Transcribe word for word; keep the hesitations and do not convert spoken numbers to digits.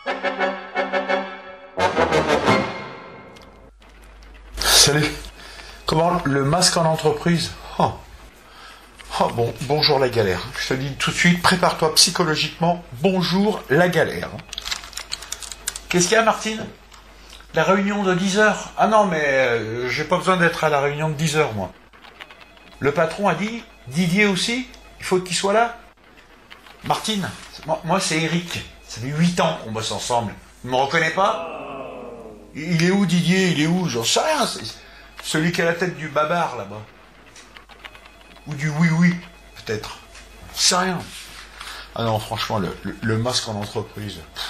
Salut. Comment le masque en entreprise? Oh. Oh, bon, bonjour la galère. Je te dis tout de suite, prépare-toi psychologiquement. Bonjour la galère. Qu'est-ce qu'il y a, Martine? La réunion de dix heures? Ah non, mais euh, j'ai pas besoin d'être à la réunion de dix heures, moi. Le patron a dit, Didier aussi, il faut qu'il soit là. Martine, moi, moi c'est Eric. Ça fait huit ans qu'on bosse ensemble. Il me reconnaît pas? Il est où Didier? Il est où? J'en sais rien. C'est celui qui a la tête du babar là-bas. Ou du oui-oui, peut-être. J'en sais rien. Ah non, franchement, le, le, le masque en entreprise. Pff.